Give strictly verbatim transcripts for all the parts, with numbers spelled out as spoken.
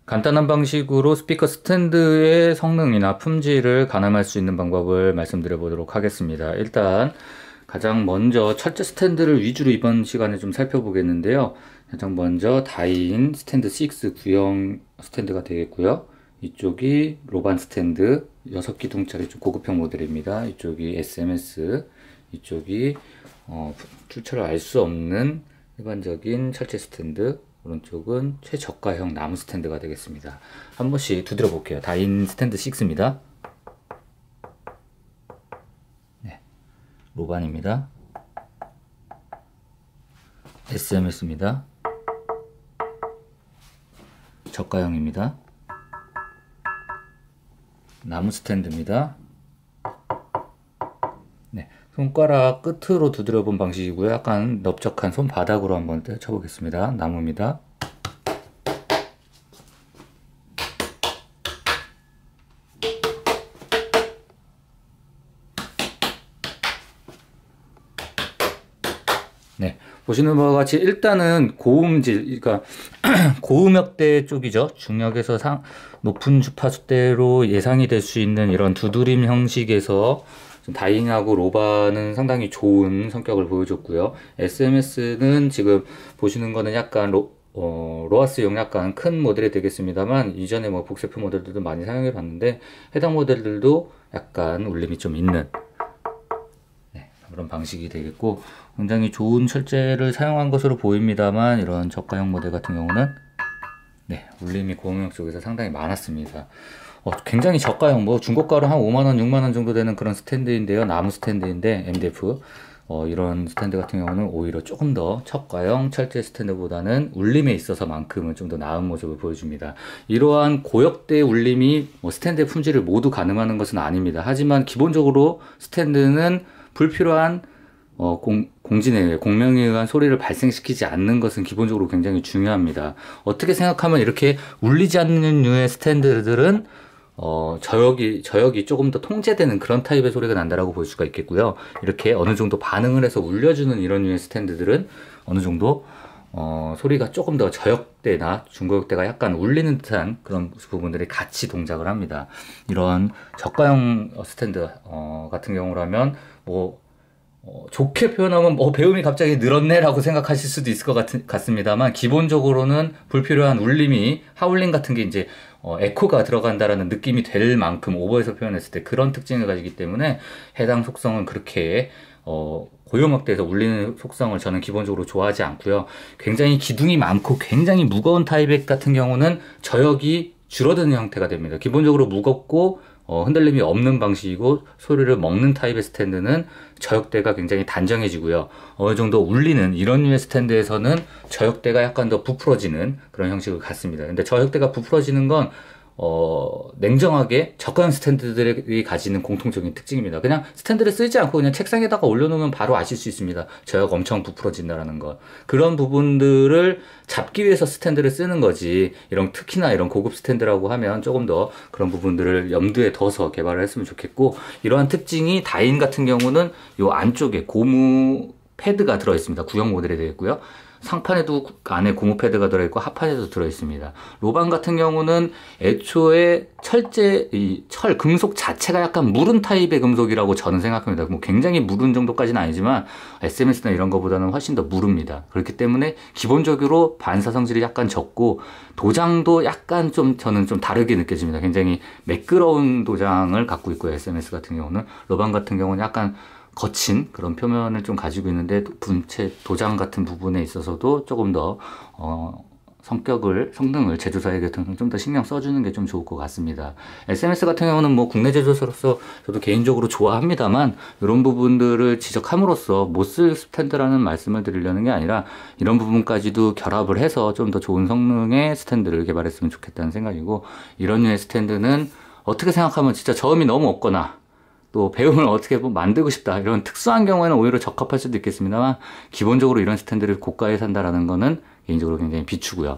간단한 방식으로 스피커 스탠드의 성능이나 품질을 가늠할 수 있는 방법을 말씀드려 보도록 하겠습니다. 일단 가장 먼저 철제 스탠드를 위주로 이번 시간에 좀 살펴보겠는데요. 가장 먼저 다인 스탠드 육 구형 스탠드가 되겠고요. 이쪽이 로반 스탠드 여섯 기둥짜리 좀 고급형 모델입니다. 이쪽이 에스엠에스, 이쪽이 어, 출처를 알 수 없는 일반적인 철제 스탠드, 오른쪽은 최저가형 나무 스탠드가 되겠습니다. 한 번씩 두드려 볼게요. 다인 스탠드 육입니다. 네, 로반입니다. 에스엠에스입니다. 저가형입니다. 나무 스탠드입니다. 네, 손가락 끝으로 두드려 본 방식이고요. 약간 넓적한 손바닥으로 한번 쳐보겠습니다. 나무입니다. 네, 보시는 바와 같이 일단은 고음질, 그러니까 고음역대 쪽이죠. 중역에서 상, 높은 주파수대로 예상이 될 수 있는 이런 두드림 형식에서 다잉하고 로바는 상당히 좋은 성격을 보여줬고요. 에스엠에스는 지금 보시는 거는 약간 로, 어, 로하스용 약간 큰 모델이 되겠습니다만, 이전에 뭐 복세프 모델들도 많이 사용해 봤는데 해당 모델들도 약간 울림이 좀 있는 그런 방식이 되겠고, 굉장히 좋은 철제를 사용한 것으로 보입니다만, 이런 저가형 모델 같은 경우는 네, 울림이 고음역 쪽에서 상당히 많았습니다. 어, 굉장히 저가형, 뭐 중고가로 한 오만 원, 육만 원 정도 되는 그런 스탠드인데요. 나무 스탠드인데 엠디에프 어, 이런 스탠드 같은 경우는 오히려 조금 더 저가형 철제 스탠드보다는 울림에 있어서만큼은 좀 더 나은 모습을 보여줍니다. 이러한 고역대 울림이 뭐 스탠드의 품질을 모두 가늠하는 것은 아닙니다. 하지만 기본적으로 스탠드는 불필요한 어, 공, 공진에 의해, 공명에 의한 소리를 발생시키지 않는 것은 기본적으로 굉장히 중요합니다. 어떻게 생각하면 이렇게 울리지 않는 류의 스탠드들은 어, 저역이, 저역이 조금 더 통제되는 그런 타입의 소리가 난다라고 볼 수가 있겠고요. 이렇게 어느 정도 반응을 해서 울려주는 이런 류의 스탠드들은 어느 정도 어, 소리가 조금 더 저역대나 중고역대가 약간 울리는 듯한 그런 부분들이 같이 동작을 합니다. 이런 저가형 스탠드 어, 같은 경우라면 뭐 어, 좋게 표현하면 뭐 배음이 갑자기 늘었네 라고 생각하실 수도 있을 것 같, 같습니다만, 기본적으로는 불필요한 울림이, 하울링 같은 게 이제 어, 에코가 들어간다라는 느낌이 될 만큼 오버해서 표현했을 때 그런 특징을 가지기 때문에 해당 속성은 그렇게 어, 고요음역대에서 울리는 속성을 저는 기본적으로 좋아하지 않고요. 굉장히 기둥이 많고 굉장히 무거운 타입 같은 경우는 저역이 줄어드는 형태가 됩니다. 기본적으로 무겁고 어, 흔들림이 없는 방식이고, 소리를 먹는 타입의 스탠드는 저역대가 굉장히 단정해지고요. 어느 정도 울리는 이런 류의 스탠드에서는 저역대가 약간 더 부풀어지는 그런 형식을 갖습니다. 근데 저역대가 부풀어지는 건 어, 냉정하게 저가형 스탠드들이 가지는 공통적인 특징입니다. 그냥 스탠드를 쓰지 않고 그냥 책상에다가 올려놓으면 바로 아실 수 있습니다. 저역 엄청 부풀어진다라는 거. 그런 부분들을 잡기 위해서 스탠드를 쓰는 거지, 이런 특히나 이런 고급 스탠드라고 하면 조금 더 그런 부분들을 염두에 둬서 개발을 했으면 좋겠고, 이러한 특징이 다인 같은 경우는 요 안쪽에 고무 패드가 들어있습니다. 구형 모델이 되겠고요. 상판에도 안에 고무 패드가 들어있고 하판에도 들어있습니다. 로반 같은 경우는 애초에 철제, 이 철, 금속 자체가 약간 무른 타입의 금속이라고 저는 생각합니다. 뭐 굉장히 무른 정도까지는 아니지만 에스엠에스나 이런 것보다는 훨씬 더 무릅니다. 그렇기 때문에 기본적으로 반사 성질이 약간 적고, 도장도 약간 좀 저는 좀 다르게 느껴집니다. 굉장히 매끄러운 도장을 갖고 있고요. 에스엠에스 같은 경우는. 로반 같은 경우는 약간 거친 그런 표면을 좀 가지고 있는데, 분체 도장 같은 부분에 있어서도 조금 더 어, 성격을, 성능을 제조사에게 좀 더 신경 써주는 게 좀 좋을 것 같습니다. 에스엠에스 같은 경우는 뭐 국내 제조사로서 저도 개인적으로 좋아합니다만, 이런 부분들을 지적함으로써 못 쓸 스탠드라는 말씀을 드리려는 게 아니라, 이런 부분까지도 결합을 해서 좀 더 좋은 성능의 스탠드를 개발했으면 좋겠다는 생각이고, 이런 류의 스탠드는 어떻게 생각하면 진짜 저음이 너무 없거나 또 배음을 어떻게 만들고 싶다, 이런 특수한 경우에는 오히려 적합할 수도 있겠습니다만, 기본적으로 이런 스탠드를 고가에 산다라는 거는 개인적으로 굉장히 비추고요.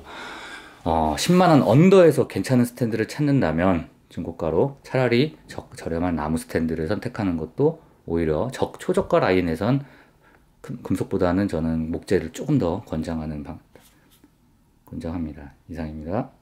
어, 십만 원 언더에서 괜찮은 스탠드를 찾는다면 중고가로 차라리 적, 저렴한 나무 스탠드를 선택하는 것도 오히려 적, 초저가 라인에선 금, 금속보다는 저는 목재를 조금 더 권장하는 방, 권장합니다. 이상입니다.